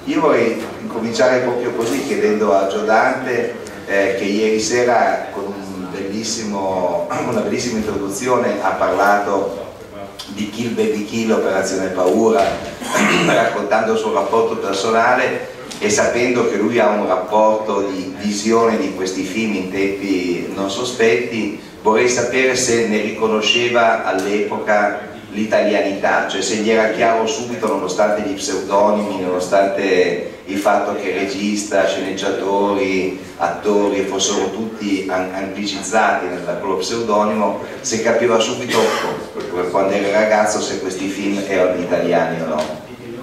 Io vorrei incominciare proprio così, chiedendo a Joe Dante, che ieri sera con una bellissima introduzione ha parlato di Kill Baby Kill, Operazione Paura, raccontando il suo rapporto personale, e sapendo che lui ha un rapporto di visione di questi film in tempi non sospetti, vorrei sapere se ne riconosceva all'epoca l'italianità, cioè se gli era chiaro subito, nonostante gli pseudonimi, nonostante il fatto che regista, sceneggiatori, attori fossero tutti anglicizzati con lo pseudonimo, se capiva subito quando era ragazzo se questi film erano italiani o no.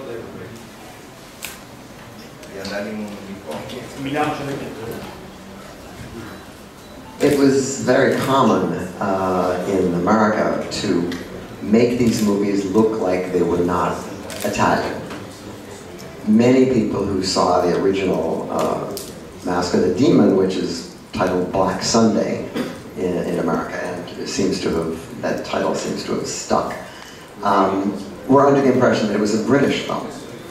It was very common in America to make these movies look like they were not Italian. Many people who saw the original Mask of the Demon, which is titled Black Sunday in America, and it seems to have, that title seems to have stuck, were under the impression that it was a British film.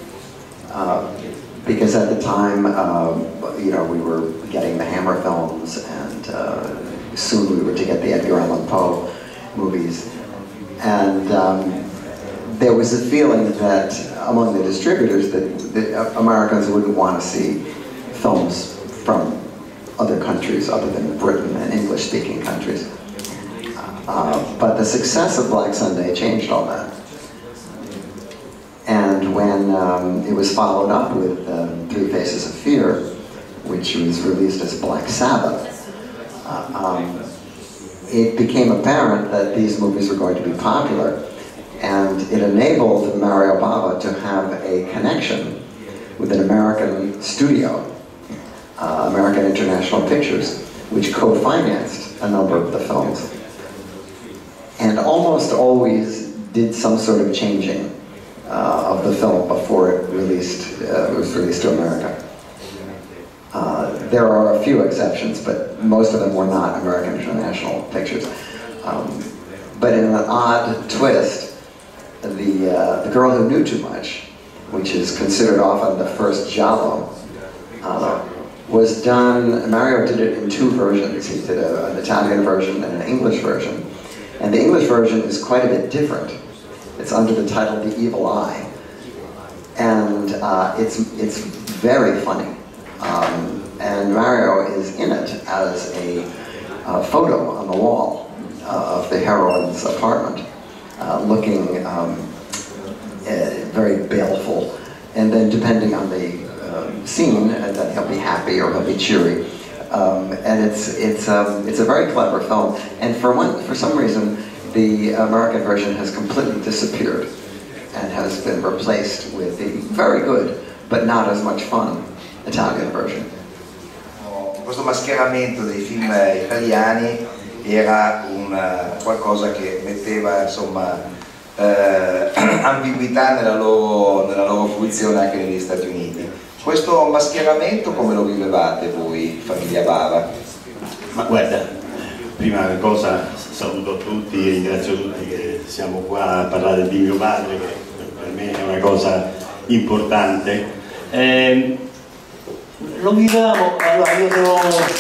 Because at the time, you know, we were getting the Hammer films, and soon we were to get the Edgar Allan Poe movies. And there was a feeling that among the distributors that Americans wouldn't want to see films from other countries other than Britain and English-speaking countries. But the success of Black Sunday changed all that. And when it was followed up with Three Faces of Fear, which was released as Black Sabbath, it became apparent that these movies were going to be popular, and it enabled Mario Bava to have a connection with an American studio, American International Pictures, which co-financed a number of the films, and almost always did some sort of changing of the film before it was released to America. There are a few exceptions, but most of them were not American International Pictures. But in an odd twist, the Girl Who Knew Too Much, which is considered often the first giallo, was done, Mario did it in two versions. He did an Italian version and an English version. And the English version is quite a bit different. It's under the title The Evil Eye. And it's very funny. And Mario is in it as a photo on the wall of the heroine's apartment, looking very baleful. And then depending on the scene, then he'll be happy or he'll be cheery. And it's a very clever film. And for some reason, the American version has completely disappeared and has been replaced with the very good, but not as much fun, Italian version. Questo mascheramento dei film italiani era qualcosa che metteva, insomma, ambiguità nella loro fruizione anche negli Stati Uniti. Questo mascheramento come lo vivevate voi, famiglia Bava? Ma guarda, prima cosa saluto tutti e ringrazio tutti che siamo qua a parlare di mio padre, che per me è una cosa importante. Lo vivevamo, allora io devo...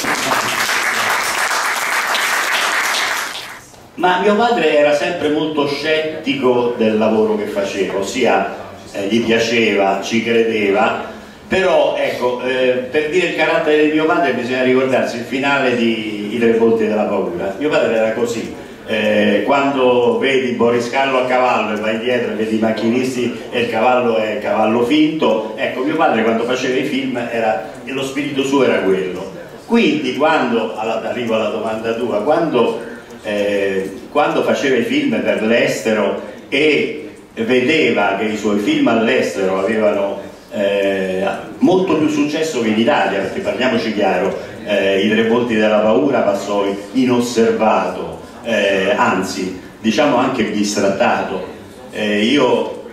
Ma mio padre era sempre molto scettico del lavoro che faceva, ossia gli piaceva, ci credeva, però ecco, per dire il carattere di mio padre bisogna ricordarsi il finale di I Tre Volti della Paura. Mio padre era così, quando vedi Boris Karloff a cavallo e vai dietro e vedi i macchinisti e il cavallo è cavallo finto, ecco, mio padre quando faceva i film e lo spirito suo era quello. Quindi quando, arrivo alla domanda tua, quando faceva i film per l'estero e vedeva che i suoi film all'estero avevano molto più successo che in Italia, perché parliamoci chiaro, I Tre Volti della Paura passò inosservato, anzi diciamo anche bistrattato. Io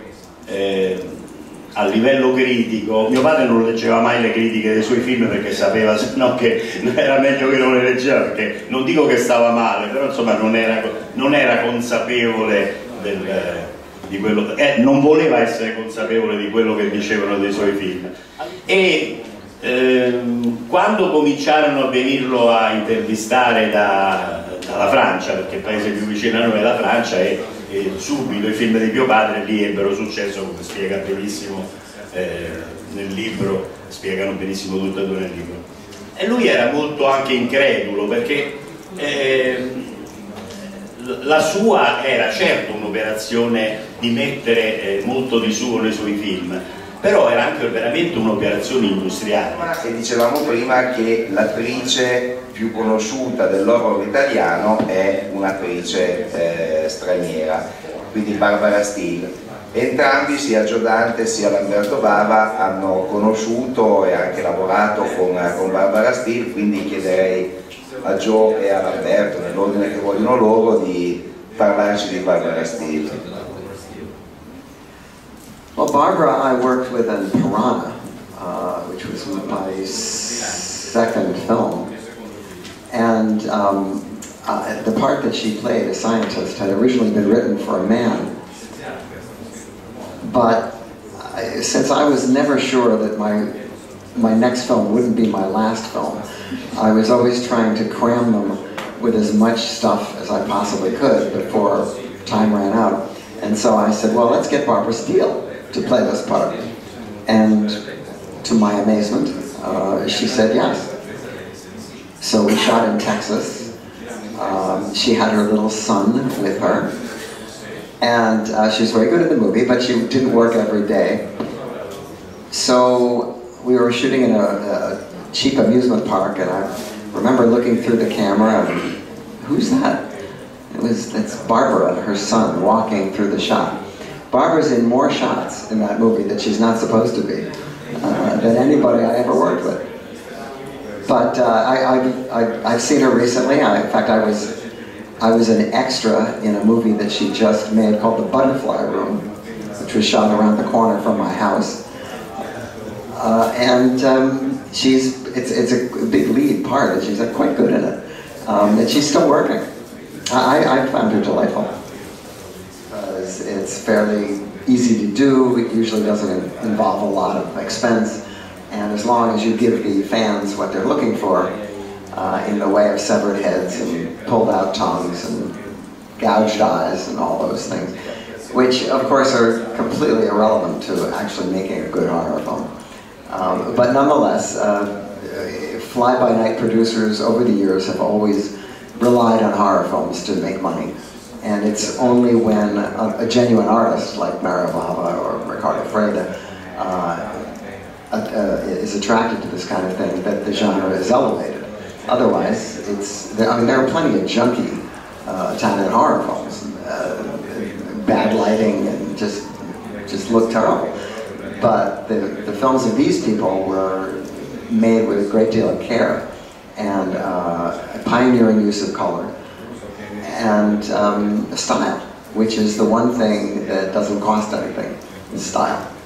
a livello critico, mio padre non leggeva mai le critiche dei suoi film perché sapeva se no che era meglio che non le leggeva, perché non dico che stava male, però insomma non era consapevole non voleva essere consapevole di quello che dicevano dei suoi film. E quando cominciarono a venirlo a intervistare dalla Francia, perché il paese più vicino a noi è la Francia, e subito i film di mio padre lì ebbero successo, come spiega benissimo nel libro, spiegano benissimo tutto e due nel libro. E lui era molto anche incredulo, perché la sua era certo un'operazione di mettere molto di suo nei suoi film, però era anche veramente un'operazione industriale. E dicevamo prima che l'attrice più conosciuta dell'horror italiano è un'attrice straniera, quindi Barbara Steele. Entrambi, sia Joe Dante sia Lamberto Bava, hanno conosciuto e anche lavorato con Barbara Steele, quindi chiederei a Joe e a Lamberto, nell'ordine che vogliono loro, di parlarci di Barbara Steele. Well, Barbara I worked with in Piranha, which was my second film, and the part that she played, a scientist, had originally been written for a man. But since I was never sure that my next film wouldn't be my last film, I was always trying to cram them with as much stuff as I possibly could before time ran out. And so I said, well, let's get Barbara Steele to play this part. And to my amazement, she said yes. So we shot in Texas. She had her little son with her. And she was very good at the movie, but she didn't work every day. So we were shooting in a cheap amusement park, and I remember looking through the camera, and who's that? It's Barbara and her son walking through the shot. Barbara's in more shots in that movie that she's not supposed to be than anybody I ever worked with. But I've seen her recently. In fact, I was an extra in a movie that she just made called The Butterfly Room, which was shot around the corner from my house. It's a big lead part, and she's quite good in it. And she's still working. I found her delightful. It's fairly easy to do. It usually doesn't involve a lot of expense. And as long as you give the fans what they're looking for, in the way of severed heads and pulled out tongues and gouged eyes and all those things, which of course are completely irrelevant to actually making a good horror film. But nonetheless, fly-by-night producers over the years have always relied on horror films to make money. And it's only when a genuine artist like Mario Bava or Ricardo Freda is attracted to this kind of thing that the genre is elevated. Otherwise, there are plenty of junky Italian horror films, bad lighting and just look terrible. But the films of these people were made with a great deal of care and pioneering use of color and style, which is the one thing that doesn't cost anything, is style.